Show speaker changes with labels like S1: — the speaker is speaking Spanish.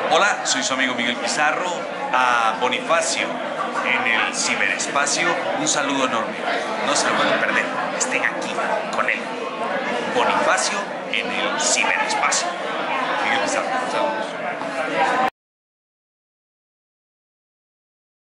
S1: Hola, soy su amigo Miguel Pizarro, a Bonifacio en el ciberespacio. Un saludo enorme. No se lo pierdan.